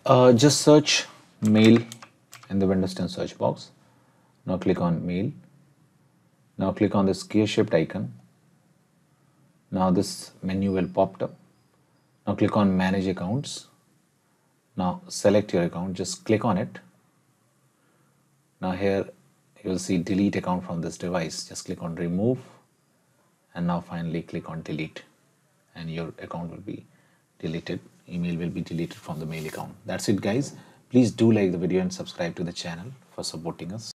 Just search mail in the Windows 10 search box. Now click on mail. Now click on this gear shaped icon. Now this menu will pop up. Now click on manage accounts. Now select your account, just click on it. Now here you will see delete account from this device. Just click on remove and now finally click on delete and your account will be deleted. Email will be deleted from the mail account. That's it guys. Please do like the video and subscribe to the channel for supporting us.